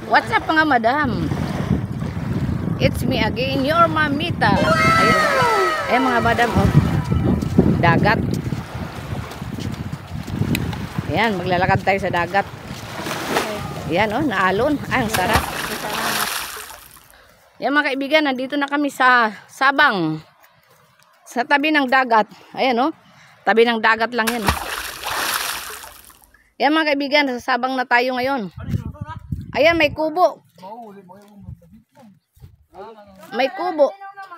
What's up mga madam? It's me again, your mamita. Ayun mga madam, oh. Dagat. Ayan, maglalakad tayo sa dagat. Ayan, oh, naalon. Ay, ang sarap. Ayan mga kaibigan, nandito na kami sa Sabang. Sa tabi ng dagat. Ayan, oh. Tabi ng dagat lang yan. Ayan mga kaibigan, sa Sabang na tayo ngayon. Ayan, may kubo. May kubo.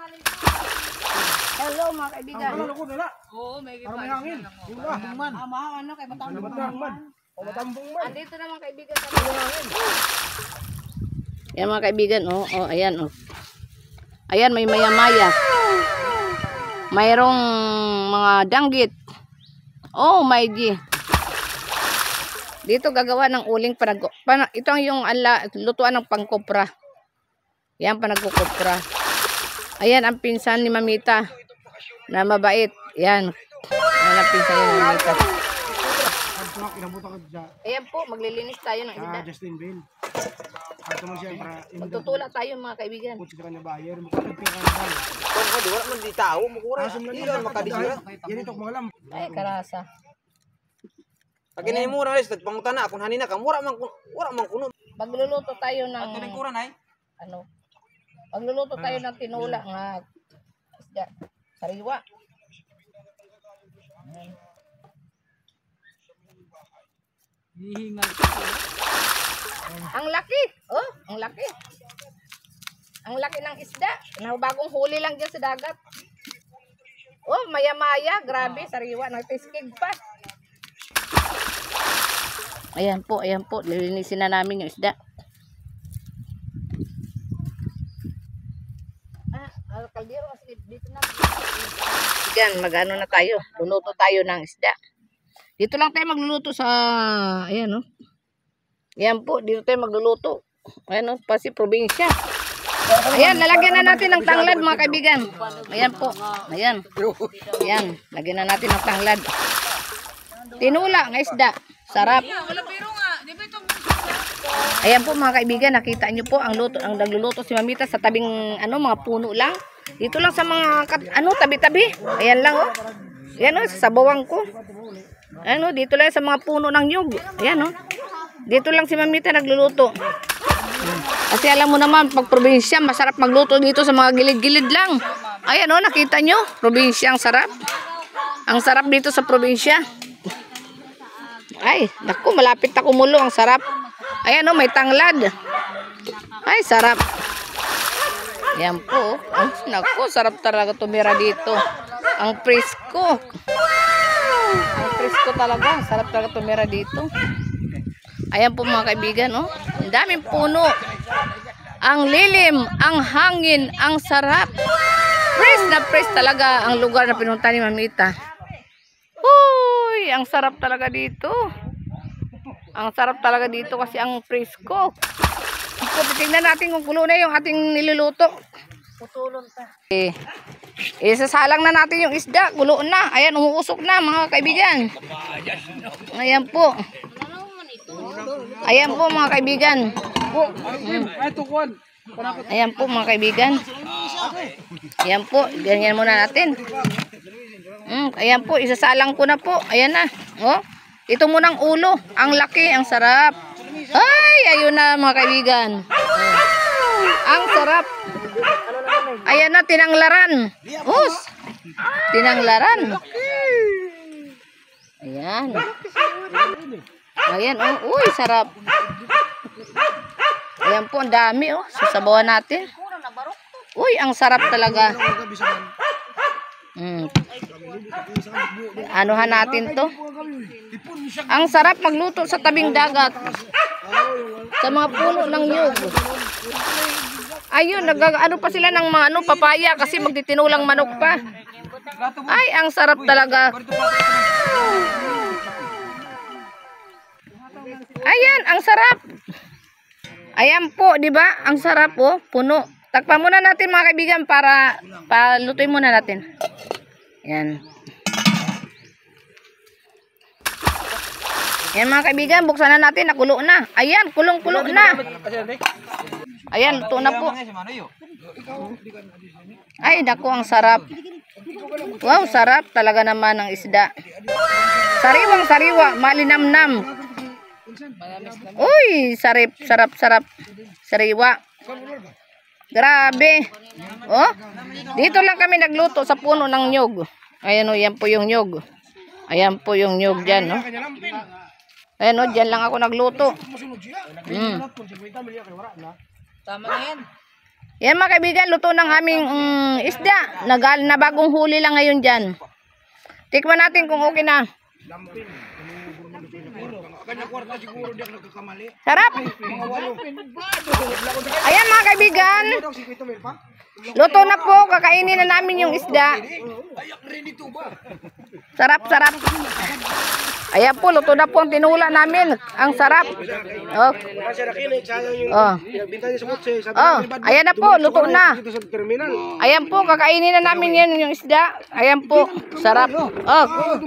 Hello mga kaibigan. Oo, may hangin. Ano kay matambong man. Andito na mga kaibigan sa hangin. Ayan mga kaibigan, oh, ayan, oh. Ayan, may maya-maya. Mayroong mga danggit. Oh, my G. Dito gagawa ng uling ito ang yung lutuan ng pangkopra. Yan, panagkukopra. Ayan, ang pinsan ni Mamita na mabait. Yan. Yan ang pinsan ni Mamita. Ayan po, maglilinis tayo ng isda. Justin Bale. Magtutula tayo mga kaibigan. Ay, karasa. Pag mura res pangutana kung hanina ka mura man kuno. Magluluto tayo ng ano? Magluluto tayo ng tinula nga isda. Sariwa. Ang laki. Oh, ang laki. Ang laki ng isda. Na bagong huli lang diyan sa dagat. Oh, maya-maya, grabe, sariwa, nagtiskig pa. Ayan po, lilinisin na namin yung isda. Kaldero, dito na. Yan, mag-ano na tayo. Luluto tayo ng isda. Dito lang tayo magluluto sa, ayan, oh. Ayan po, dito tayo magluluto. Ayan, oh, pasi probinsya. Ayan, lalagyan na natin ng tanglad mga kaibigan. Ayan po, ayan. Ayan, lagyan na natin ng tanglad. Tinula ng isda. Sarap. Ayan po mga kaibigan, nakita nyo po ang nagluluto si Mamita sa tabing mga puno lang. Dito lang sa mga tabi-tabi. Ayan lang, oh. Ayan, oh, sa bawang ko. Ayan, oh, dito lang sa mga puno ng nyug. Ayan, oh. Dito lang si Mamita nagluluto. Kasi alam mo naman, pag probinsya, masarap magluto dito sa mga gilid-gilid lang. Ayan, oh, nakita nyo? Probinsya, ang sarap. Ang sarap dito sa probinsya. Ay, naku, malapit na kumulo. Ang sarap. Ayan, oh, may tanglad. Ay, sarap. Ayan po. Oh, naku, sarap talaga tumira dito. Ang presko. Ang presko talaga. Sarap talaga tumira dito. Ayan po mga kaibigan, oh. Ang daming puno. Ang lilim, ang hangin, ang sarap. Fresh na fresh talaga ang lugar na pinunta ni Mamita. Uy, ang sarap talaga dito. Ang sarap talaga dito kasi ang presko. Tingnan natin kung kulo na yung ating niluluto. Putulon pa. Isasalang na natin yung isda. Kulo na. Ayan, umuusok na mga kaibigan. Ayan po. Ayan po mga kaibigan. Ayan po mga kaibigan. Ayan po. Ganyan muna natin. Ayan po. Isasalang ko na po. Ayan na. Oh. Ito munang ulo. Ang laki. Ang sarap. Ay, ayun na mga kaibigan. Ang sarap. Ayan na, tinanglaran. Us. Tinanglaran. Ayan. Ayan, oh. Uy, sarap. Ayan po, ang dami, oh. Sasabawan natin. Uy, ang sarap talaga. Anuhan natin to. Ang sarap magluto sa tabing dagat. Sa mga puno ng nyug. Ayun, ano pa sila ng mga papaya kasi magtitinulang manok pa. Ay, ang sarap talaga. Ayan, ang sarap. Ayan po, 'di ba? Ang sarap, oh, puno. Takpan muna natin mga kaibigan para palutuin muna natin. Ayan. Yan mga kaibigan, buksan na natin. Nakulo na. Ayan, kulong-kulo na. Ayan, luto na po. Ay, naku, ang sarap. Wow, sarap talaga naman ng isda. Sariwang sariwa, malinamnam. Uy, sarap, sarap, sarap. Sariwa. Grabe. Oh, dito lang kami nagluto sa puno ng nyog. Ayan o, yan po yung nyog. Ayan po yung nyog dyan, no? Ayan o, dyan lang ako nagluto. Tama na yan. Yan mga kaibigan, luto ng aming isda. Na bagong huli lang ngayon dyan. Tikman natin kung okay na. Sarap. Ayan mga kaibigan. Luto na po, kakainin na namin yung isda. Sarap, sarap. Ayan po, luto na po ang tinula namin. Ang sarap. Oh. Oh. Oh, ayan na po, luto na. Ayan po, kakainin na namin yan yung isda. Ayan po, sarap. Oh.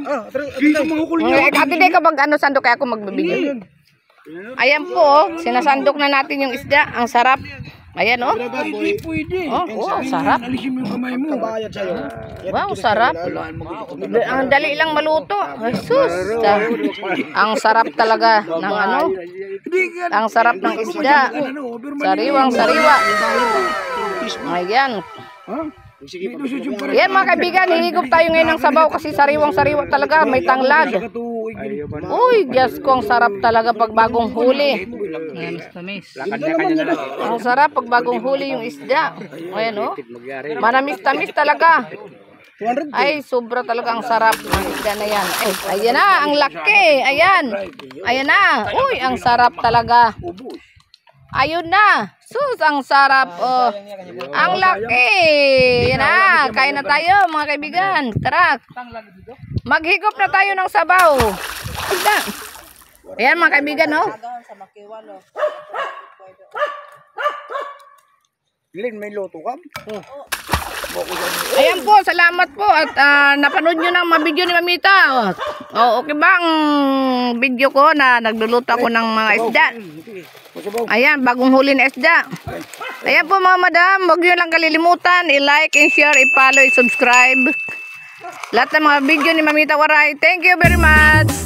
Ate de kapag sandok kaya ako magbibigay. Ayan po, sinasandok na natin yung isda. Ang sarap. Ayan oh. Oh, wow, sarap. Wow, sarap. Ang dali lang maluto. Jesus. Ang sarap talaga ng ano. Ang sarap ng isda. Sariwang sariwa. Ayan. Yan mga kaibigan, hihigop tayo ngayon ng sabaw kasi sariwang sariwa talaga, may tanglad. Uy, Diyos ko, ang sarap talaga pag bagong huli. Ang sarap pag bagong huli yung isda. Ayan oh, manamis-tamis talaga. Ay, sobra talaga ang sarap ng isda na yan. Ay, ayan na, ang laki. Ayan. Ayan na. Uy, ang sarap talaga. Ayun na. Sus, ang sarap. Oh. Ang laki. Yan na. Kain na tayo mga kaibigan. Tara. Maghigop na tayo ng sabaw. Ayan mga kaibigan, oh. May loto ka? Ayan po, salamat po. At napanood nyo ng mga video ni Mamita. Oh, okay ba ang video ko na nagluluto ako ng mga isda? Ayan, bagong huli na isda. Ayan po mga madam, huwag nyo lang kalilimutan. I-like, i-share, i-follow, i-subscribe. Lahat ng mga video ni Mamita Waray. Thank you very much.